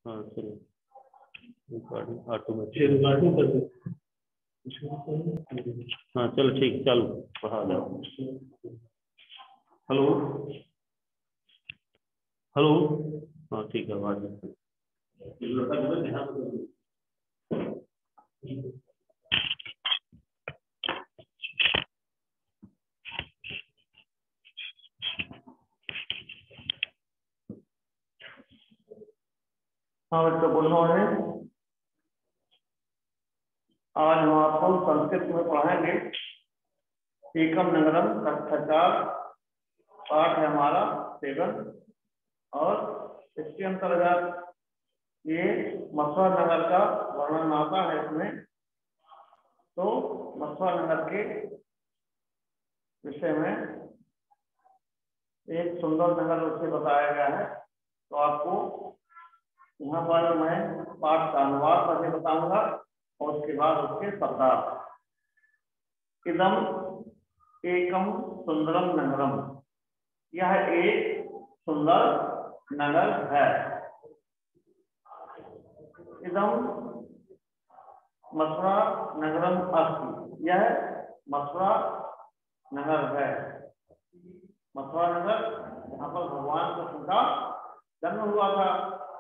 हाँ चलो, recording automatic recording कर दो। हाँ चलो ठीक, चलो पढ़ा जाओ। हेलो हेलो, हाँ ठीक है, आवाज हाँ बच्चों, गुड मॉर्निंग। आज हम आपको संस्कृत में पढ़ाएंगे एकम नगरम कक्षा 4, पाठ है हमारा 7 और इसके अंतर्गत ये मथुरा नगर का वर्णन आता है इसमें। तो मथुरा नगर के विषय में एक सुंदर नगर उसे बताया गया है। तो आपको यहाँ पर मैं पाठ का अनुवाद करके बताऊंगा और उसके बाद उसके शब्दार्थ। इदम एकम सुंदरम नगरम, यह एक सुंदर नगर है। इदम मथुरा नगरम अस्ति, यह मथुरा नगर है। मथुरा नगर यहाँ पर भगवान कृष्ण का जन्म हुआ था।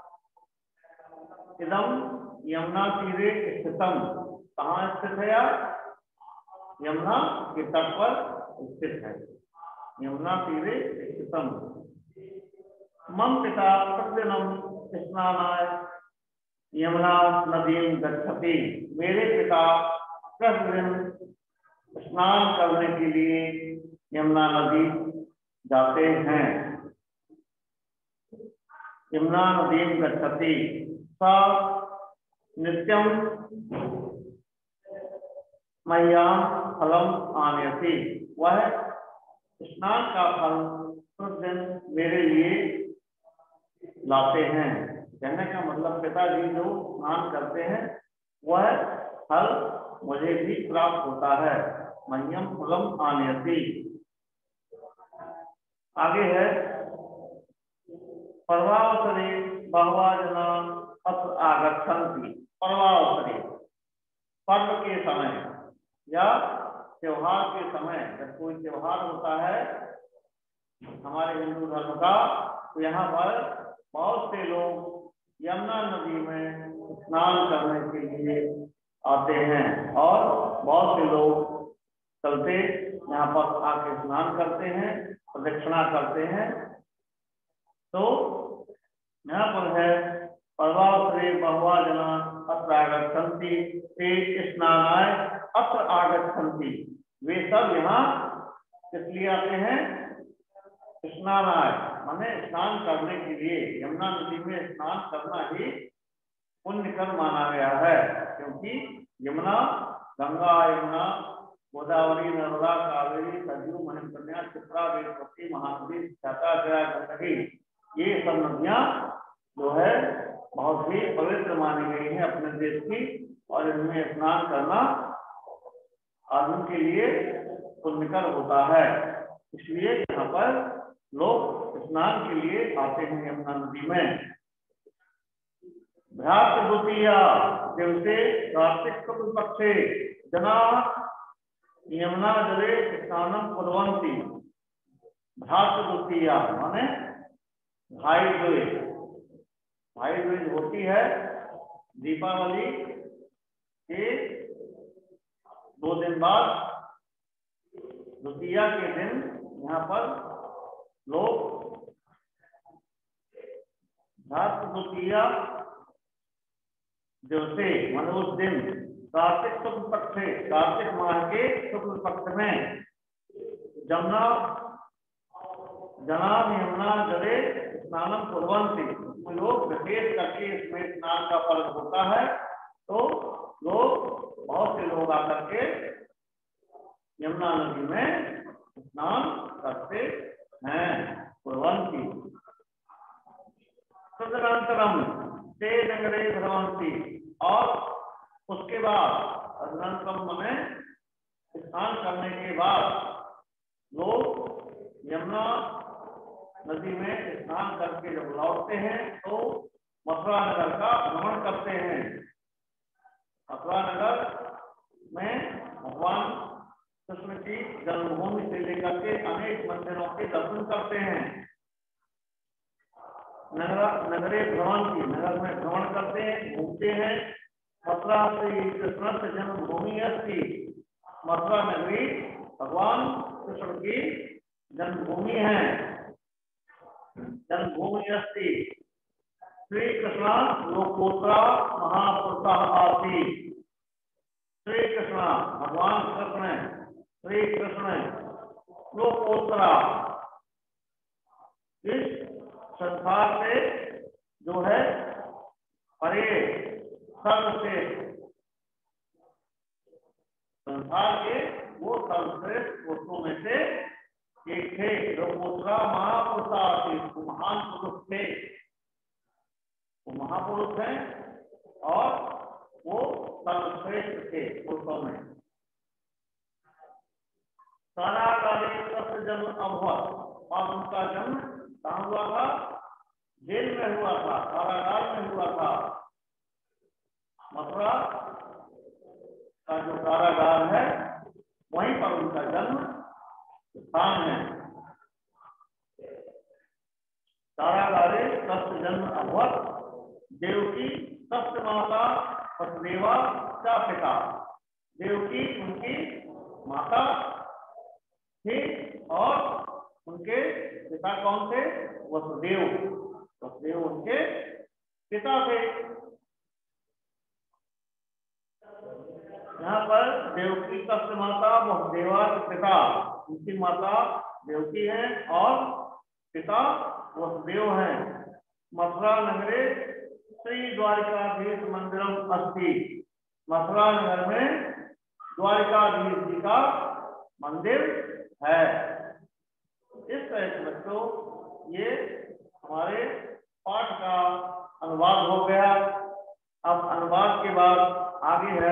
इदम यमुना तीरे स्थितम, कहाँ स्थित है यार? यमुना के तट पर स्थित है। यमुना तीरे स्थितम। मम पिता प्रतिदिनम स्नानाय यमुना नदीम गच्छति, मेरे पिता प्रतिदिन स्नान करने के लिए यमुना नदी जाते हैं। यमुना नदीम गच्छति सा नित्यम मह्याम फलम आनयति, वह स्नान का फल प्रतिदिन मेरे लिए लाते हैं। कहने का मतलब पिताजी जो स्नान करते हैं वह फल मुझे भी प्राप्त होता है। मह्यम फलम आनयति। आगे है पर्वावसरे बहवा जना अत्र आगच्छन्ति। पर्वावसरे, पर्व के समय या त्योहार के समय, जब कोई त्योहार होता है हमारे हिंदू धर्म का, तो यहाँ पर बहुत से लोग यमुना नदी में स्नान करने के लिए आते हैं और बहुत से लोग चलते यहाँ पर आके स्नान करते हैं, प्रदक्षिणा करते हैं। तो यहाँ पर है पर्वावसरे बहवा जना अत्र आगच्छन्ति, ते स्नानाय अत्र आगच्छन्ति, वे सब यहाँ इसलिए आते हैं स्नानाय, माने स्नान करने के लिए। यमुना नदी में स्नान करना ही पुण्य कर्म माना गया है, क्योंकि यमुना, गंगा, यमुना, गोदावरी, नर्मदा, कावेरी, सरयू, मणिकन्या, क्षिप्रा, वेदवती, महानदी, शाखा, गया, गंडकी, ये सब नदियां जो है बहुत ही पवित्र मानी गई है अपने देश की, और इनमें स्नान करना आदमी के लिए पुण्यकर होता है। इसलिए यहाँ पर लोग स्नान के लिए आते हैं यमुना नदी में। भ्रातृ द्वितीया दिवसे कार्तिक शुक्ल पक्षे जना यमुना जले स्नानम कुर्वन्ति। भ्रातृ द्वितीया माने भाई दूज। भाई दूज होती है दीपावली के 2 दिन बाद, द्वितीया के दिन यहाँ पर लोग भ्रातृ द्वितीया दिवसे माने उस दिन कार्तिक शुक्ल पक्ष, कार्तिक माह के शुक्ल पक्ष में जमुना जनाम यमुना जले स्नानम कुर्वन्ति, लोग विशेष करके इसमें स्नान का पर्व होता है। तो लोग, बहुत से लोग आकर के यमुना नदी में स्नान करते हैं, कुर्वन्ति। तदनंतरम ते नगरे भ्रमन्ति, और उसके बाद तदनंतरम माने स्नान करने के बाद लोग यमुना नदी में स्नान करके जब लौटते हैं तो मथुरा मथुरा नगर का भ्रमण करते हैं। मथुरा नगर में भगवान कृष्ण की जन्मभूमि से लेकर के अनेक मंदिरों के दर्शन करते हैं। नगरे भ्रमण की, नगर में भ्रमण करते हैं, घूमते हैं। मथुरा श्री कृष्ण से जन्मभूमि अस्ति, मथुरा नगरी भगवान कृष्ण की जन्मभूमि है, जन्मभूमि अस्ति। श्री कृष्ण लोकोत्तरा महापुरुषः आसि, श्री कृष्ण भगवान कृष्ण, श्री कृष्ण लोकोत्तरा इस संसार से जो है परे, सर्वश्रेष्ठ, संसार के वो सर्वश्रेष्ठ पुरुषों में से एक थे। लोकोत्तरा महापुरुषः आसि, वो महान पुरुष थे, वो महापुरुष हैं और वो सर्वश्रेष्ठ थे पुरुषों में। कारागारे तस्य जन्म अभवत्, और उनका जन्म कहाँ हुआ था? जेल में हुआ था, कारागार में हुआ था। मथुरा का जो कारागार है वहीं पर उनका जन्म स्थान है। कारागारे तस्य जन्म अभवत्, देवकी तस्य माता वसुदेवा च पिता, देवकी उनकी माता थी और उनके पिता कौन थे? वसुदेव, वसुदेव उनके पिता थे। यहाँ पर देवकी तस्य माता वसुदेवा के पिता, उनकी माता देवकी है और पिता वसुदेव हैं। मथुरा नगरे श्री द्वारिकाधीश मंदिरम अस्ति, मथुरा नगर में द्वारिकाधीश जी का मंदिर है। इस तरह से बच्चों ये हमारे पाठ का अनुवाद हो गया। अब अनुवाद के बाद आगे है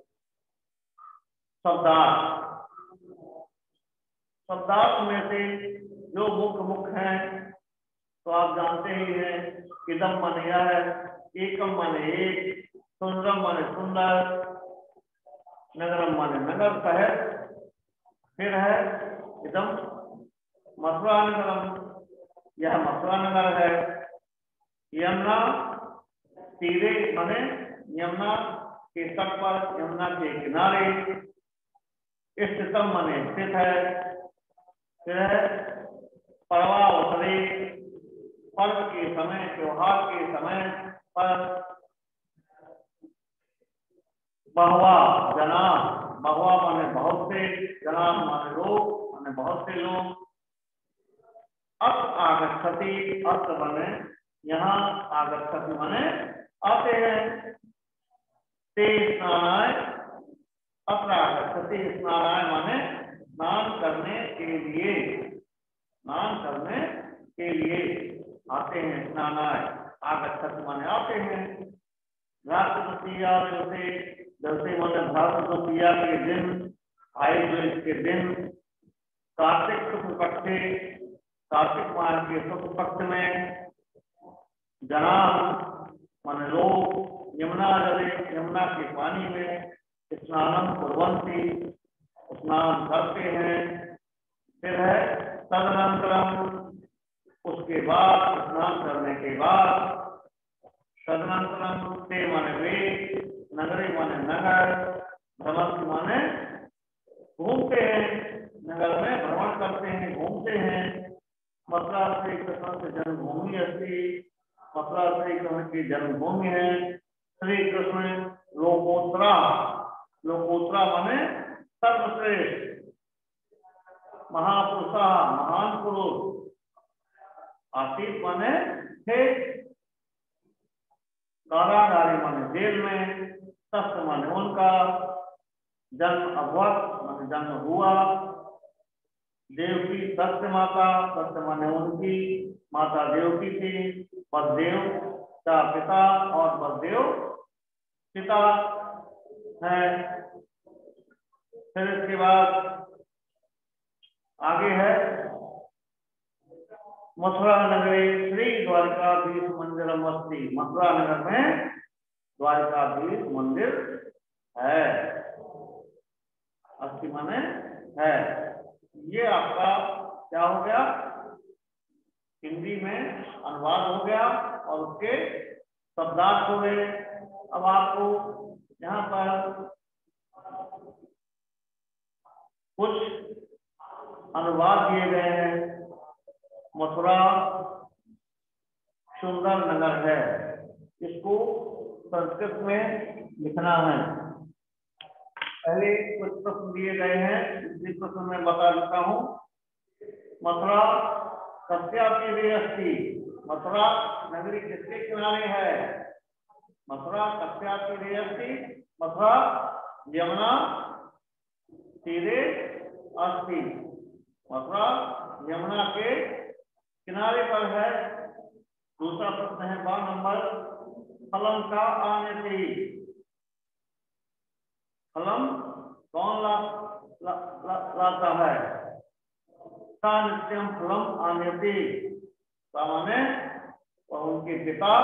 शब्दार्थ। शब्दार्थ में से जो मुख्य हैं तो आप जानते ही हैं। इदम माने यह है, एकम माने एक, सुंदरम माने सुंदर, नगरम माने नगर शहर। फिर है इदम मथुरा नगरम, यह मथुरा नगर है। यमुना तीरे माने यमुना के तट पर, यमुना के किनारे। स्थितम माने स्थित है। फिर है पर्वावसरे, पर्व के समय, त्योहार के समय पर। बहवा जना, बहवा माने बहुत से, जना माने लोग, माने बहुत से लोग। अत्र आगच्छति, अत्र माने यहाँ, आगच्छति माने आते हैं। ते स्नानाय, अत्र आगच्छति, स्नानाय माने स्नान करने के लिए, स्नान करने के लिए आते हैं। स्नानाय आगच्छति माने आते हैं। भ्रातृ द्वितीया से, जैसे माने भ्रातृ द्वितीया के दिन, आए जो इसके दिन, कार्तिक शुक्ल पक्षे, कार्तिक माह के शुक्ल पक्ष में। जना माने लोग, यमुना जले, यमुना के पानी में। स्नानम कुर्वन्ति, स्नान करते हैं। फिर है तदनंतरम, उसके बाद, स्नान करने के बाद। तदनंतरम ते माने वे, नगरे माने नगर, भ्रमण माने घूमते हैं, नगर में भ्रमण करते हैं, घूमते हैं। मथुरा श्री कृष्ण से जन्मभूमि अस्ति, मथुरा श्री कृष्ण की जन्मभूमि है। श्री कृष्ण लोकोत्तरा, लोकोत्तरा माने सर्वश्रेष्ठ, महापुरुषा महान पुरुष, आसित माने थे। कारागारी माने जेल में, तस्य माने उनका, जन्म अभवत् माने जन्म हुआ। देवकी तस्य माता, तस्य माने उनकी माता देवकी थी। वसुदेव का पिता, और वसुदेव पिता है। फिर इसके बाद आगे है मथुरा नगरी श्री द्वारकाधीश मंदिरम अस्ति। मथुरा नगर में द्वारकाधीश मंदिर है। अस्ति माने है। ये आपका क्या हो गया, हिंदी में अनुवाद हो गया और उसके शब्दार्थ हो गए। अब आपको यहाँ पर कुछ अनुवाद दिए गए हैं। मथुरा सुंदर नगर है, इसको संस्कृत में लिखना है। पहले कुछ प्रश्न दिए गए हैं, इसी प्रश्न में बता देता हूँ। मथुरा कस्यापि अस्ति। मथुरा नगरी किसके किनारे है? मथुरा कस्यापि अस्ति। मथुरा यमुना तीरे अस्ति। मथुरा यमुना के किनारे पर है। दूसरा प्रश्न है 12 नंबर, फलम का आनेति। फलम कौन लाता है? सा नित्यम फलम आनेति। सामान्य उनके पिता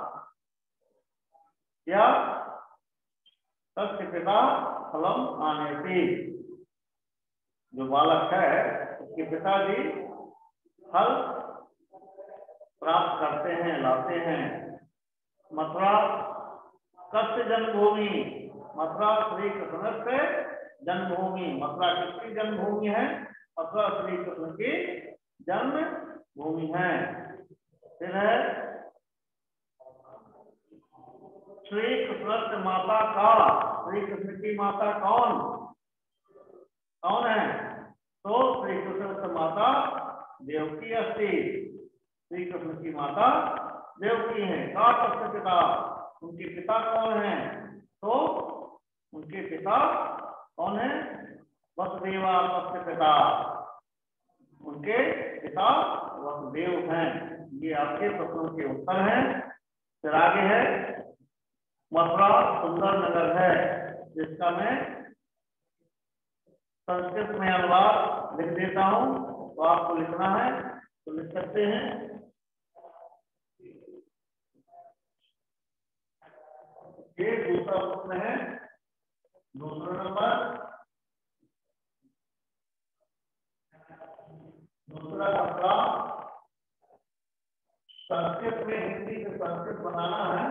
या तस्य पिता फलम आनेति। जो बालक है उसके पिताजी फल प्राप्त करते हैं, लाते हैं। मथुरा कस्य जन्मभूमि। मथुरा श्री कृष्ण से जन्मभूमि। मथुरा किसकी जन्मभूमि है? मथुरा श्री कृष्ण की जन्मभूमि है। फिर है श्री कृष्ण से माता का। श्री कृष्ण की माता कौन कौन है? तो श्री कृष्ण से माता देवकी अस्ति। श्री कृष्ण की माता देवकी है। का तस्य पिता। उनके पिता कौन है? तो उनके पिता कौन है? वसुदेवा तस्य पिता। उनके पिता वसुदेव हैं। ये आपके प्रश्नों के उत्तर हैं। फिर आगे है मथुरा सुंदर नगर है, जिसका मैं संस्कृत में अनुवाद लिख देता हूं। तो आपको लिखना है तो लिख सकते हैं। ये दूसरा प्रश्न है, दूसरा नंबर। दूसरा पत्रा संस्कृत में हिंदी से संस्कृत बनाना है।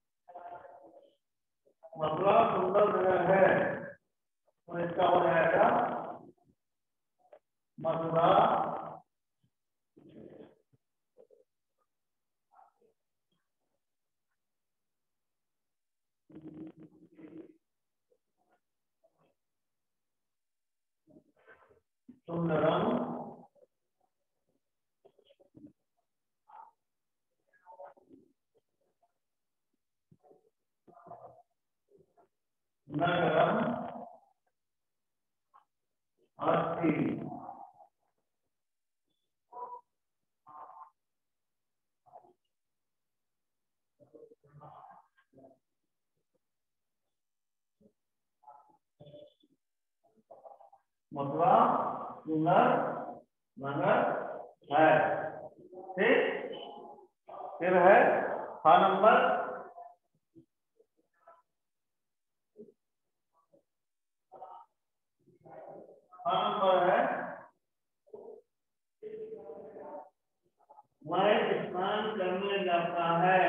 मथुरा सुंदर नगर है तो इसका हो जाएगा मथुरा सुंदरम नगरम अस्ति। मथुरा सुंदर नगर है। फिर है 6 नंबर। 6 नंबर है वह स्नान करने जाता है।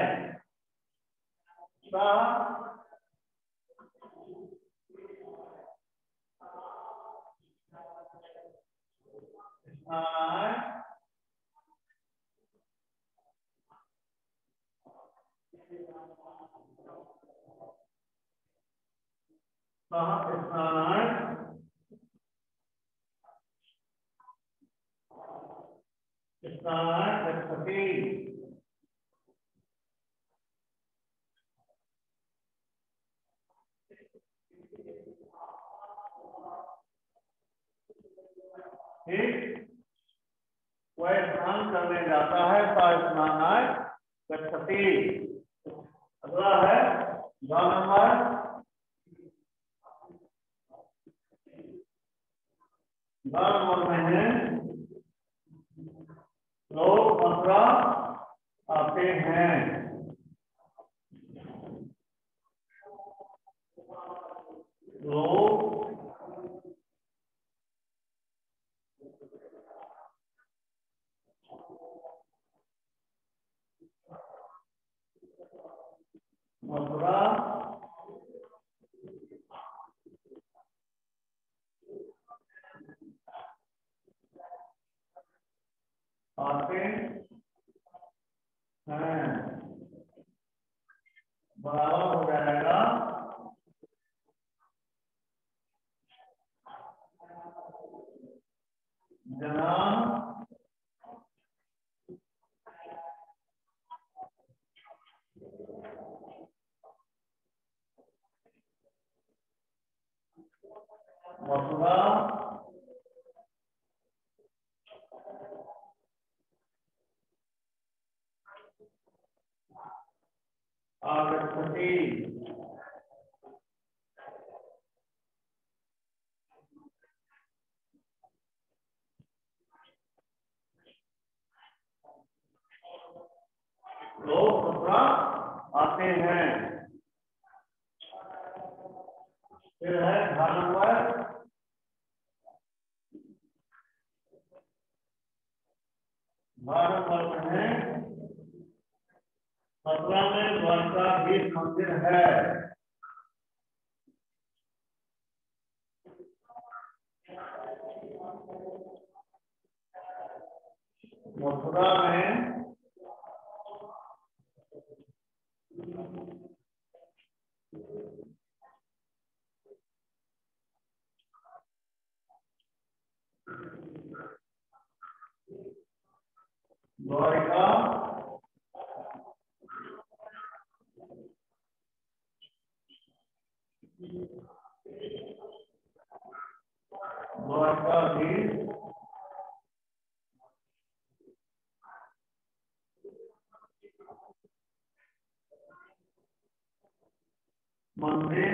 वह स्नान करने जाता है। स्नानाय गच्छति। अगला है 9 नंबर। 9 नंबर में है लोग मथुरा आते हैं। लोग मथुरा आते हैं, बराबर हो जाएगा जना मथुरा आगच्छति। लोग मथुरा आते हैं। फिर है घाट नंबर 12 है। मथुरा में द्वारकाधीश मंदिर है। मथुरा में द्वारका द्वारकाधीश मंदिर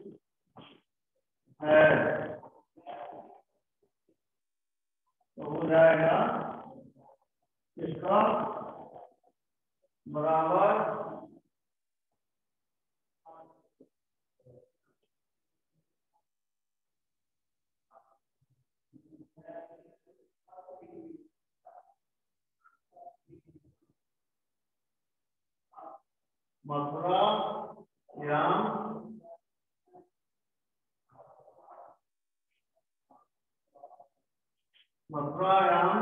है। तो हो जाएगा इसका बराबर मथुरा याम मथुरायाम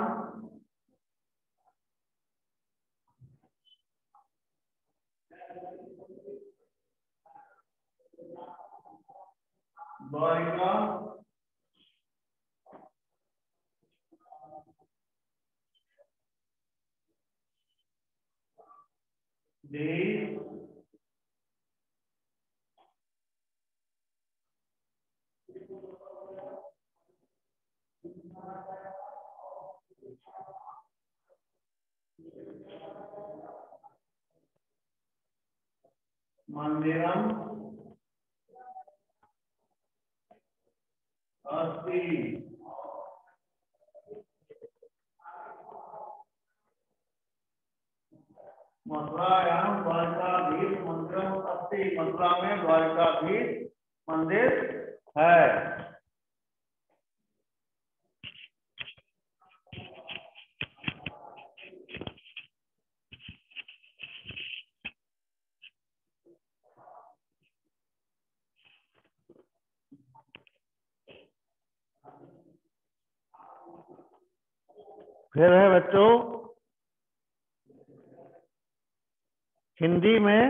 द्वारिका देश मंदिरम अस्ति। मथुरायाम द्वारकाधीश मंदिरम अस्ति। मथुरा में द्वारकाधीश मंदिर है। फिर है बच्चों हिंदी में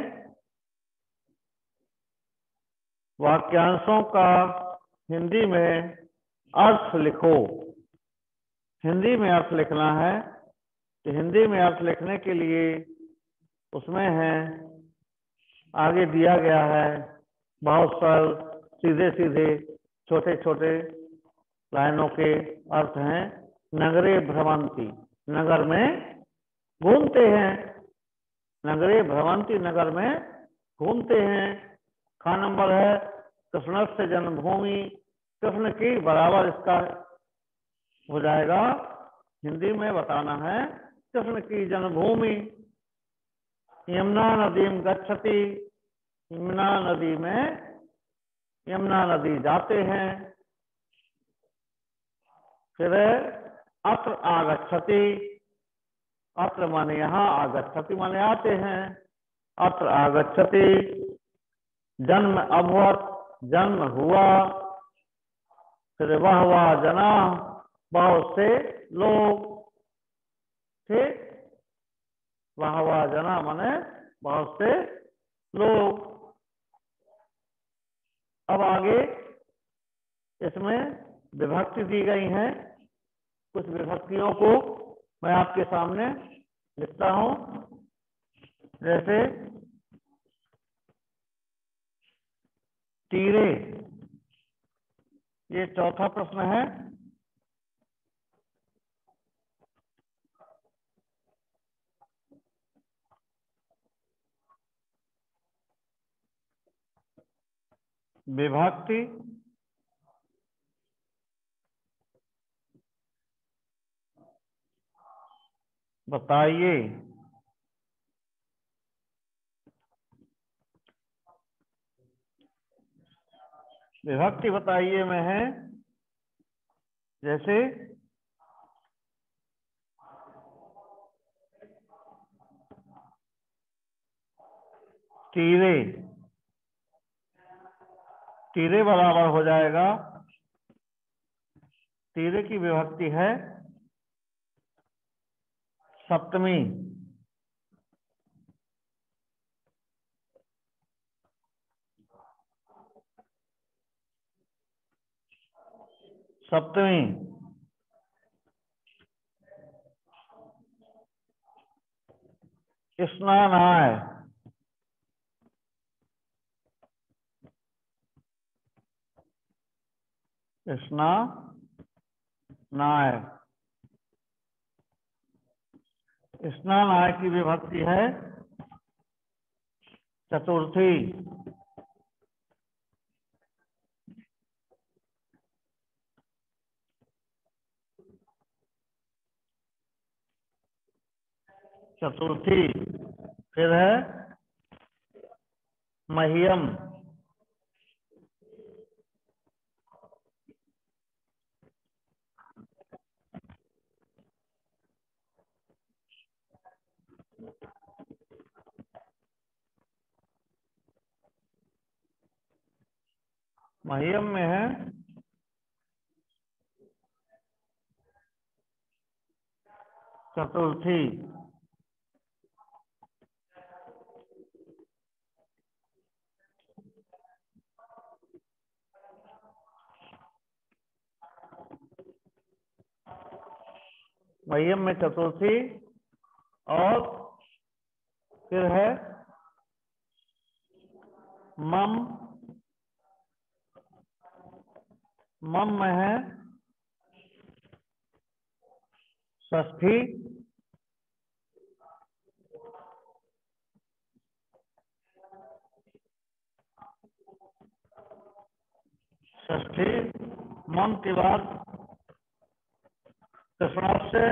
वाक्यांशों का हिंदी में अर्थ लिखो। हिंदी में अर्थ लिखना है तो हिंदी में अर्थ लिखने के लिए उसमें है आगे दिया गया है बहुत सरल सीधे सीधे छोटे छोटे लाइनों के अर्थ हैं। नगरे भ्रमंती, नगर में घूमते हैं। नगरे भ्रमंती, नगर में घूमते हैं। खा नंबर है कृष्ण से जन्मभूमि, कृष्ण की बराबर इसका हो जाएगा। हिंदी में बताना है कृष्ण की जन्मभूमि, यमुना नदी में गच्छति, यमुना नदी में, यमुना नदी जाते हैं। फिर अत्र आगच्छति, अत्र माने यहाँ, आगच्छति माने आते हैं। अत्र आगच्छति, जन्म अभवत, जन्म हुआ। फिर वह जना, बहुत से लोग। ठीक, वह जना माने बहुत से लोग। अब आगे इसमें विभक्ति दी गई हैं। कुछ विभक्तियों को मैं आपके सामने लिखता हूं। जैसे तीरे, ये चौथा प्रश्न है। विभक्ति बताइए। विभक्ति बताइए में है जैसे तीरे, तीरे बराबर हो जाएगा, तीरे की विभक्ति है सप्तमी। सप्तमी। स्नानाय, स्नानाय, स्नानाय की विभक्ति है चतुर्थी। चतुर्थी। फिर है मह्यम, मह्यम में है चतुर्थी। मह्यम में चतुर्थी। और फिर है मम, मम में है षष्ठी। षष्ठी। मम के बाद कृष्णाक्ष से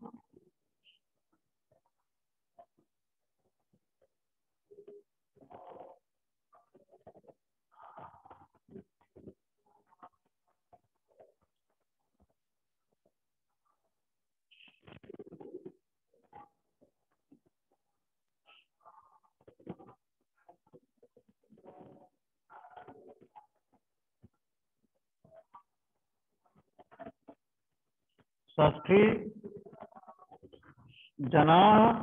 षष्ठी, जना,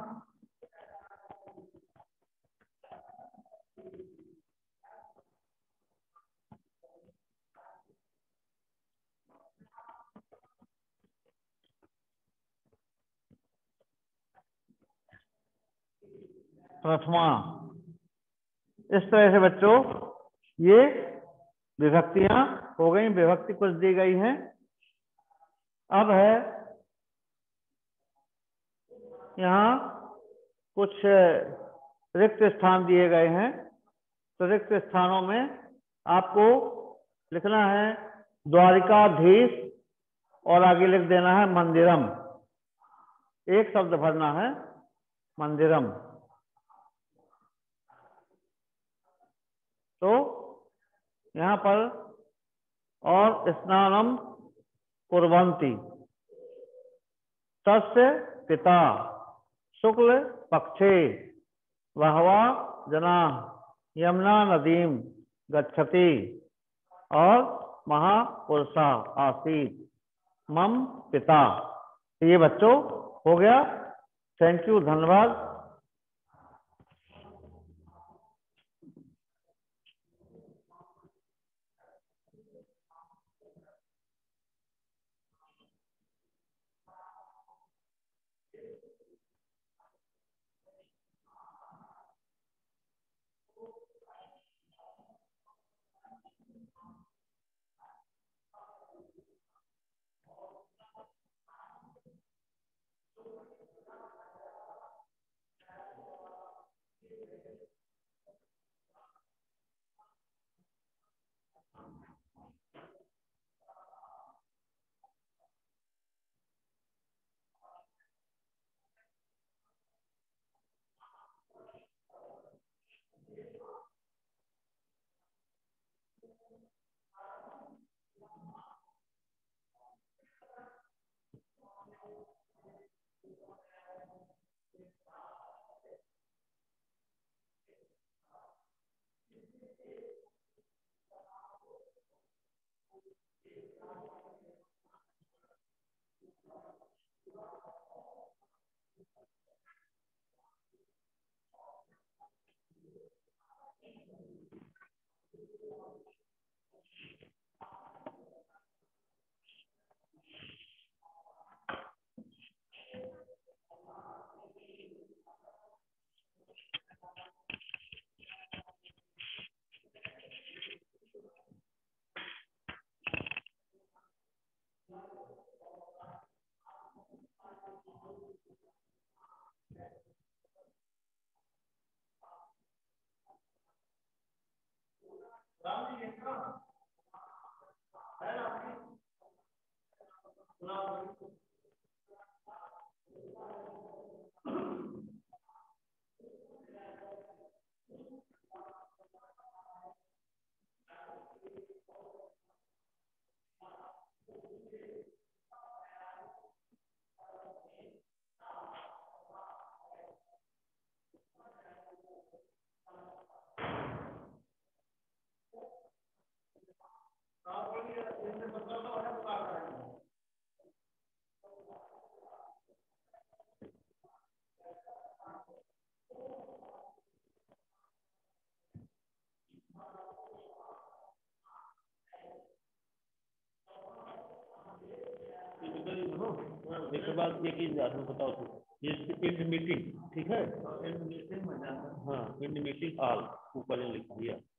प्रथमा। इस तरह से बच्चों ये विभक्तियां हो गई। विभक्ति कुछ दी गई हैं। अब है यहाँ कुछ रिक्त स्थान दिए गए हैं। तो रिक्त स्थानों में आपको लिखना है द्वारिकाधीश और आगे लिख देना है मंदिरम। एक शब्द भरना है, मंदिरम। तो यहाँ पर और स्नानम कुर्वन्ति, तस्य पिता शुक्ल पक्षे बहवा जना यमुना नदीम गच्छति, और महापुरुषा आसीत मम पिता। ये बच्चों हो गया। थैंक यू, धन्यवाद। इसके बाद ये चीज आपको बताओ तो ये इन मीटिंग, ठीक है, इन मीटिंग में हाँ इन मीटिंग ऑल ऊपर लिख दिया।